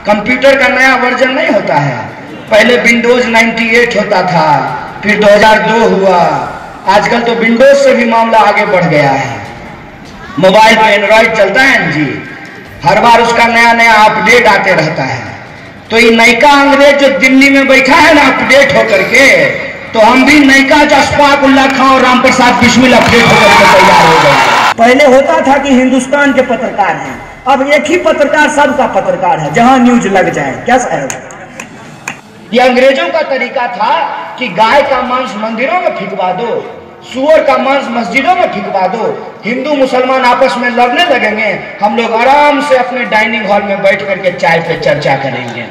Computer का नया version नहीं होता है, पहले विंडोज 98 होता था, फिर 2002 हुआ, आजकल तो विंडोज से भी मामला आगे बढ़ गया है। मोबाइल पे एंड्रॉइड चलता है ना जी, हर बार उसका नया नया अपडेट आते रहता है। तो ये नयका अंग्रेज जो दिल्ली में बैठा है ना अपडेट होकर के, तो हम भी नयका अशफाक उल्लाह खां और राम प्रसाद बिस्मिल अपडेट होकर के तैयार हो गए। पहले होता था कि हिंदुस्तान के पत्रकार हैं, अब एक ही पत्रकार सबका पत्रकार है, जहां न्यूज लग जाए। क्या साहब, ये अंग्रेजों का तरीका था कि गाय का मांस मंदिरों में फिकवा दो, सूअर का मांस मस्जिदों में फिकवा दो, हिंदू मुसलमान आपस में लड़ने लगेंगे, हम लोग आराम से अपने डाइनिंग हॉल में बैठ करके चाय पे चर्चा करेंगे।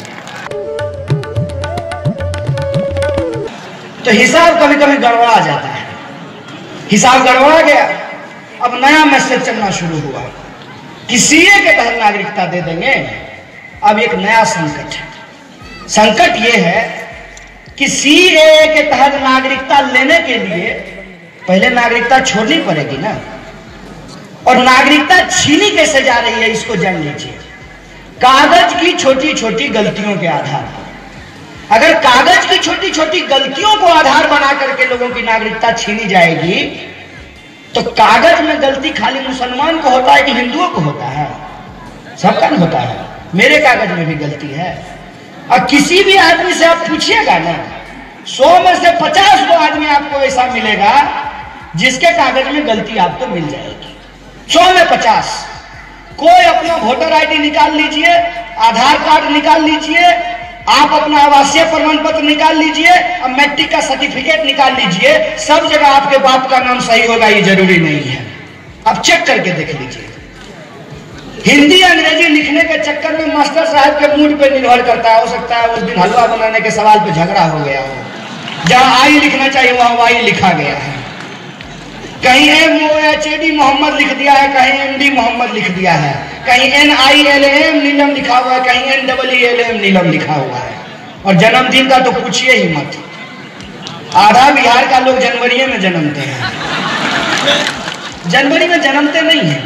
तो हिसाब कभी कभी गड़बड़ा जाता है, हिसाब गड़बड़ा गया, अब नया मैसेज चलना शुरू हुआ कि सीए के तहत नागरिकता दे देंगे। अब एक नया संकट है, संकट यह है कि सीए के तहत नागरिकता लेने के लिए पहले नागरिकता छोड़नी पड़ेगी ना, और नागरिकता छीनी कैसे जा रही है इसको जान लीजिए। कागज की छोटी छोटी गलतियों के आधार पर, अगर कागज की छोटी छोटी गलतियों को आधार बना करके लोगों की नागरिकता छीनी जाएगी, तो कागज में गलती खाली मुसलमान को होता है कि हिंदुओं को होता है? सबका नहीं होता है, मेरे कागज में भी गलती है। और किसी भी आदमी से आप पूछिएगा ना, 100 में से 50 गो आदमी आपको ऐसा मिलेगा जिसके कागज में गलती आपको मिल जाएगी। 100 में 50। कोई अपना वोटर आईडी निकाल लीजिए, आधार कार्ड निकाल लीजिए, आप अपना आवासीय प्रमाण पत्र निकाल लीजिए, अब मैट्रिक का सर्टिफिकेट निकाल लीजिए, सब जगह आपके बाप का नाम सही होगा ये जरूरी नहीं है। अब चेक करके देख लीजिए। हिंदी अंग्रेजी लिखने के चक्कर में मास्टर साहब के मूड पे निर्भर करता है, हो सकता है उस दिन हलवा बनाने के सवाल पे झगड़ा हो गया हो, जहां आई लिखना चाहिए वहां वाई लिखा गया है, कहीं MOHAD मोहम्मद लिख दिया है, कहीं MD मोहम्मद लिख दिया है, कहीं NILM नीलम लिखा हुआ है, कहीं NEELM नीलम लिखा हुआ है। और जन्मदिन का तो पूछिए ही मत, आधा बिहार का लोग जनवरी में जन्मते हैं, जनवरी में जन्मते नहीं है,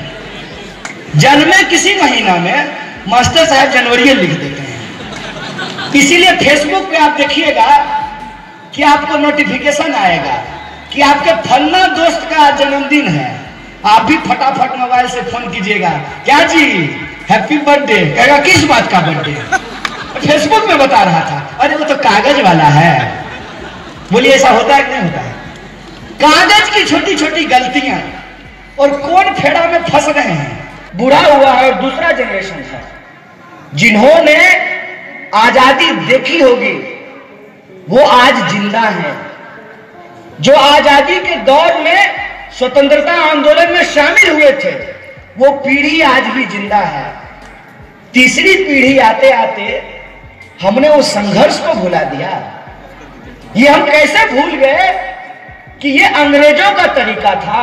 जन्मे किसी महीना में मास्टर साहब जनवरी लिख देते हैं। इसीलिए फेसबुक पे आप देखिएगा कि आपको नोटिफिकेशन आएगा कि आपके फलना दोस्त का जन्मदिन है, आप भी फटाफट मोबाइल से फोन कीजिएगा, क्या जी हैप्पी बर्थडे, कहेगा किस बात का बर्थडे? फेसबुक में बता रहा था, अरे वो तो कागज वाला है। बोलिए ऐसा होता है कि नहीं होता है? कागज की छोटी छोटी गलतियां, और कौन फेड़ा में फंस रहे हैं, बुरा हुआ है। और दूसरा जनरेशन है जिन्होंने आजादी देखी होगी, वो आज जिंदा है, जो आजादी के दौर में स्वतंत्रता आंदोलन में शामिल हुए थे, वो पीढ़ी आज भी जिंदा है। तीसरी पीढ़ी आते आते हमने उस संघर्ष को भुला दिया। ये हम कैसे भूल गए कि ये अंग्रेजों का तरीका था,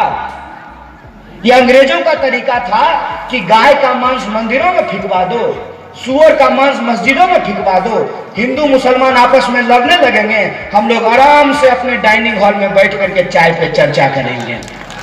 ये अंग्रेजों का तरीका था कि गाय का मांस मंदिरों में फिकवा दो, सूअर का मांस मस्जिदों में फिकवा दो, हिंदू मुसलमान आपस में लड़ने लगेंगे, हम लोग आराम से अपने डाइनिंग हॉल में बैठ करके चाय पे चर्चा करेंगे।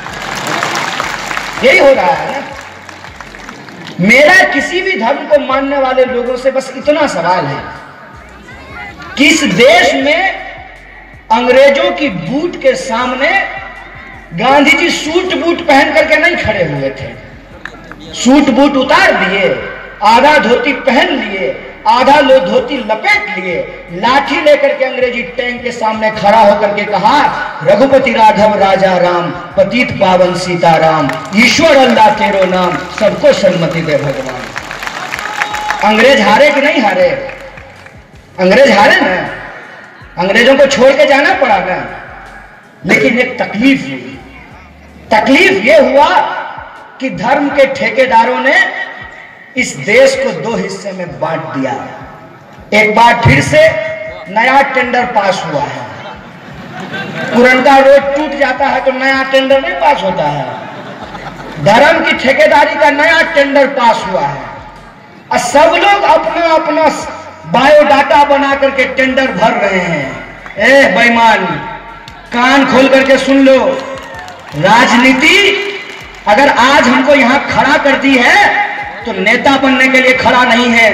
यही हो रहा है ना। मेरा किसी भी धर्म को मानने वाले लोगों से बस इतना सवाल है कि इस देश में अंग्रेजों की बूट के सामने गांधी जी सूट बूट पहन करके नहीं खड़े हुए थे, सूट बूट उतार दिए, आधा धोती पहन लिए, आधा लो धोती लपेट लिए, लाठी लेकर के अंग्रेजी टैंक के सामने खड़ा होकर के कहा, रघुपति राघव राजा राम, पतित पावन सीताराम, ईश्वर अल्लाह तेरो नाम, सबको सन्मति दे भगवान। अंग्रेज हारे कि नहीं हारे? अंग्रेज हारे ना, अंग्रेजों को छोड़ के जाना पड़ा ना। लेकिन एक तकलीफ हुई, तकलीफ यह हुआ कि धर्म के ठेकेदारों ने इस देश को दो हिस्से में बांट दिया। एक बार फिर से नया टेंडर पास हुआ है, पुराना रोड टूट जाता है तो नया टेंडर नहीं पास होता है, धर्म की ठेकेदारी का नया टेंडर पास हुआ है। और सब लोग अपना अपना बायोडाटा बना करके टेंडर भर रहे हैं। ए बेईमान, कान खोल करके सुन लो, राजनीति अगर आज हमको यहां खड़ा कर दी है तो नेता बनने के लिए खड़ा नहीं है,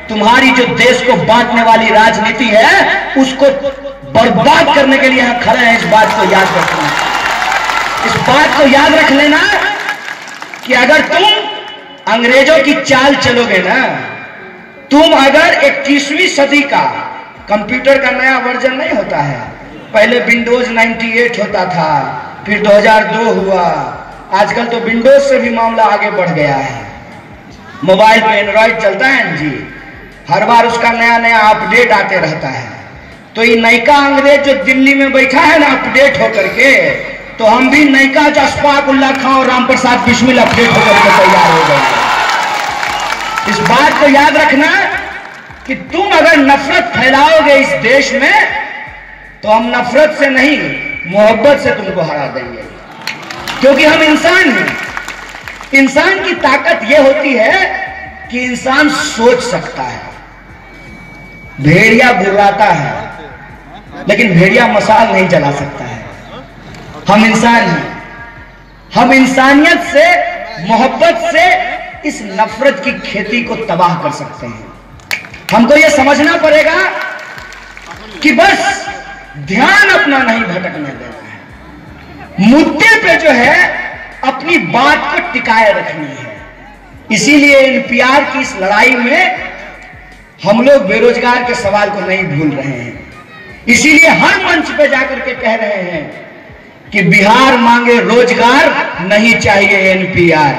तुम्हारी जो देश को बांटने वाली राजनीति है उसको बर्बाद करने के लिए यहां खड़े हैं। इस बात को याद रखना, इस बात को याद रख लेना कि अगर तुम अंग्रेजों की चाल चलोगे ना, तुम अगर 21वीं सदी का कंप्यूटर का नया वर्जन नहीं होता है, पहले विंडोज 98 होता था, फिर 2002 हुआ, आजकल तो विंडोज से भी मामला आगे बढ़ गया है। मोबाइल पे एंड्रॉइड चलता है जी, हर बार उसका नया नया अपडेट आते रहता है। तो ये नयका अंग्रेज जो दिल्ली में बैठा है ना अपडेट होकर के, तो हम भी नयका अशफाक उल्लाह खां और राम प्रसाद बिस्मिल अपडेट होकर के तैयार हो गए। इस बात को याद रखना कि तुम अगर नफरत फैलाओगे इस देश में, तो हम नफरत से नहीं मोहब्बत से तुमको हरा देंगे, क्योंकि हम इंसान हैं। इंसान की ताकत यह होती है कि इंसान सोच सकता है। भेड़िया बुर्राता है, लेकिन भेड़िया मसाल नहीं जला सकता है। हम इंसान हैं, हम इंसानियत से, मोहब्बत से इस नफरत की खेती को तबाह कर सकते हैं। हमको यह समझना पड़ेगा कि बस ध्यान अपना नहीं भटकने देना है, मुद्दे पे जो है अपनी बात को टिकाए रखनी है। इसीलिए एनपीआर की इस लड़ाई में हम लोग बेरोजगार के सवाल को नहीं भूल रहे हैं। इसीलिए हर मंच पे जाकर के कह रहे हैं कि बिहार मांगे रोजगार, नहीं चाहिए एनपीआर।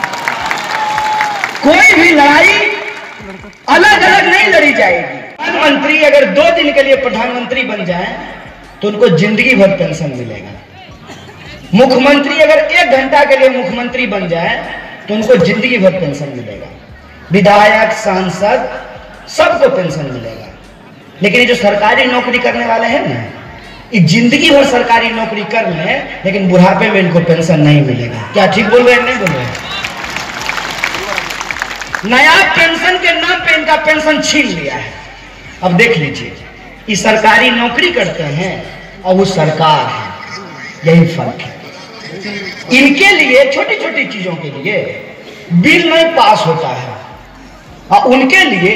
कोई भी लड़ाई अलग अलग नहीं लड़ी जाएगी। प्रधानमंत्री अगर 2 दिन के लिए प्रधानमंत्री बन जाए तो उनको जिंदगी भर पेंशन मिलेगा। मुख्यमंत्री अगर 1 घंटा के लिए मुख्यमंत्री बन जाए तो उनको जिंदगी भर पेंशन मिलेगा। विधायक, सांसद, सबको पेंशन मिलेगा। लेकिन ये जो सरकारी नौकरी करने वाले हैं ना, ये जिंदगी भर सरकारी नौकरी कर लें, लेकिन बुढ़ापे में इनको पेंशन नहीं मिलेगा। क्या ठीक बोल रहे हैं, नहीं बोल रहे हैं? नया पेंशन के नाम पे इनका पेंशन छीन लिया है। अब देख लीजिए, ये सरकारी नौकरी करते हैं और वो सरकार है, यही फर्क है। इनके लिए छोटी छोटी चीजों के लिए बिल नहीं पास होता है, और उनके लिए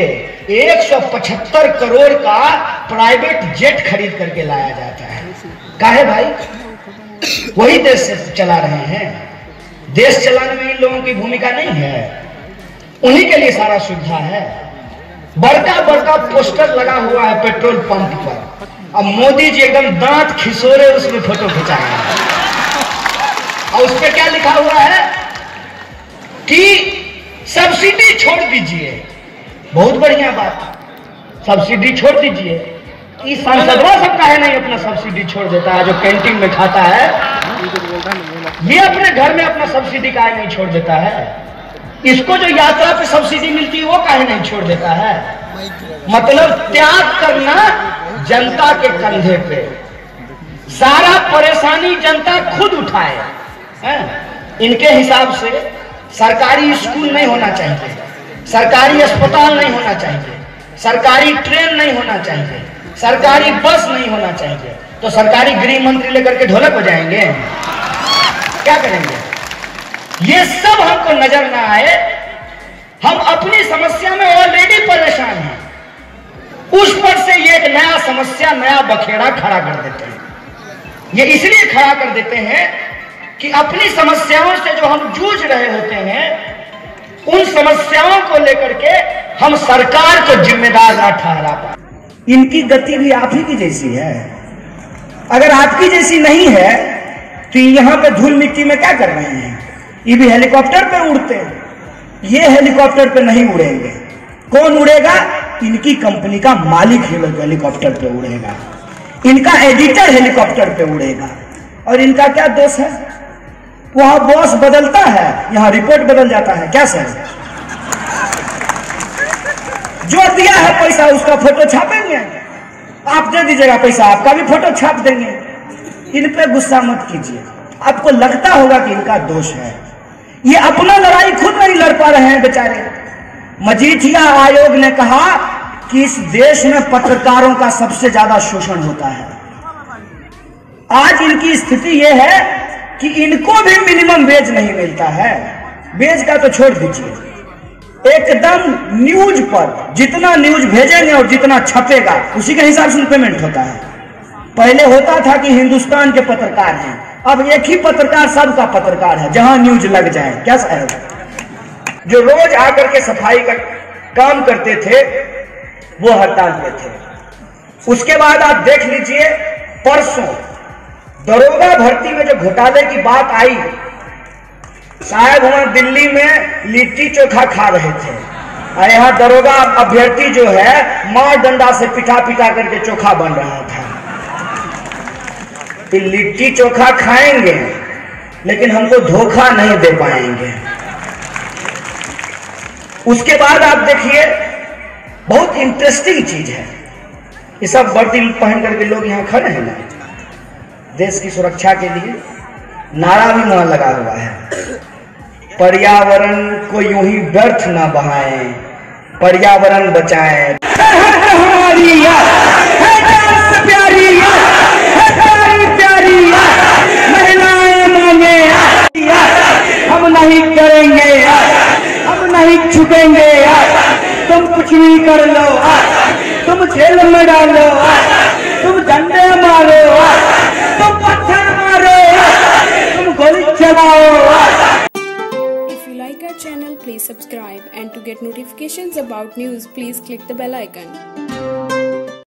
175 करोड़ का प्राइवेट जेट खरीद करके लाया जाता है। काहे भाई? वही देश से चला रहे हैं। देश चलाने में इन लोगों की भूमिका नहीं है, उन्हीं के लिए सारा सुविधा है। बड़का बड़का पोस्टर लगा हुआ है पेट्रोल पंप पर, अब मोदी जी एकदम दांत खिसोरे उसमें फोटो खिंचा रहे हैं, और उस पर क्या लिखा हुआ है कि सब्सिडी छोड़ दीजिए। बहुत बढ़िया बात, सब्सिडी छोड़ दीजिए। इस सांसदवा सब काहे नहीं अपना सब्सिडी छोड़ देता है? जो कैंटीन में खाता है ये अपने घर में अपना सब्सिडी काहे नहीं छोड़ देता है? इसको जो यात्रा पे सब्सिडी मिलती है वो काहे नहीं छोड़ देता है? मतलब त्याग करना जनता के कंधे पे, सारा परेशानी जनता खुद उठाए। इनके हिसाब से सरकारी स्कूल नहीं होना चाहिए, सरकारी अस्पताल नहीं होना चाहिए, सरकारी ट्रेन नहीं होना चाहिए, सरकारी बस नहीं होना चाहिए। तो सरकारी गृह मंत्री लेकर के ढोलक बजाएंगे? क्या करेंगे? ये सब हमको नजर ना आए। हम अपनी समस्या में ऑलरेडी परेशान हैं, उस पर से ये एक नया समस्या, नया बखेड़ा खड़ा कर देते हैं। ये इसलिए खड़ा कर देते हैं कि अपनी समस्याओं से जो हम जूझ रहे होते हैं, उन समस्याओं को लेकर के हम सरकार को जिम्मेदार ना ठहरा पाए। इनकी गति भी आप ही की जैसी है। अगर आपकी जैसी नहीं है तो यहाँ पे धूल मिट्टी में क्या कर रहे हैं? ये भी हेलीकॉप्टर पे उड़ते हैं, ये हेलीकॉप्टर पे नहीं उड़ेंगे। कौन उड़ेगा? इनकी कंपनी का मालिक हेलीकॉप्टर पे उड़ेगा, इनका एडिटर हेलीकॉप्टर पे उड़ेगा। और इनका क्या दोष है? वहां बॉस बदलता है, यहां रिपोर्ट बदल जाता है। क्या सर? जो दिया है पैसा उसका फोटो छापेंगे, आप दे दीजिएगा पैसा, आपका भी फोटो छाप देंगे। इन पे गुस्सा मत कीजिए, आपको लगता होगा कि इनका दोष है। ये अपना लड़ाई खुद नहीं लड़ पा रहे हैं बेचारे। मजीठिया आयोग ने कहा कि इस देश में पत्रकारों का सबसे ज्यादा शोषण होता है। आज इनकी स्थिति यह है कि इनको भी मिनिमम वेज नहीं मिलता है। वेज का तो छोड़ दीजिए, एकदम न्यूज पर जितना न्यूज भेजेंगे और जितना छपेगा उसी के हिसाब से पेमेंट होता है। पहले होता था कि हिंदुस्तान के पत्रकार हैं, अब एक ही पत्रकार सबका पत्रकार है, जहां न्यूज लग जाए। क्या साहब, जो रोज आकर के सफाई का काम करते थे वो हड़ताल पे थे। उसके बाद आप देख लीजिए, परसों दरोगा भर्ती में जो घोटाले की बात आई, साहब वहां दिल्ली में लिट्टी चोखा खा रहे थे और यहाँ दरोगा अभ्यर्थी जो है मार डंडा से पिटा पिटा करके चोखा बन रहा था। कि लिट्टी चोखा खाएंगे लेकिन हमको धोखा नहीं दे पाएंगे। उसके बाद आप देखिए, बहुत इंटरेस्टिंग चीज है, ये सब वर्दी पहन करके लोग यहाँ खड़े हैं ना, देश की सुरक्षा के लिए नारा भी वहां लगा हुआ है, पर्यावरण को यूं ही व्यर्थ ना बहाएं, पर्यावरण बचाएं। महिलाएं मांगे, हम नहीं करेंगे, हम नहीं झुकेंगे, तुम कुछ भी कर लो, तुम जेल में डालो, तुम डंडे मारो, तुम पत्थर मारो, तुम गोली चलाओ। If you like our channel, please subscribe, and to get notifications about news, please click the bell icon.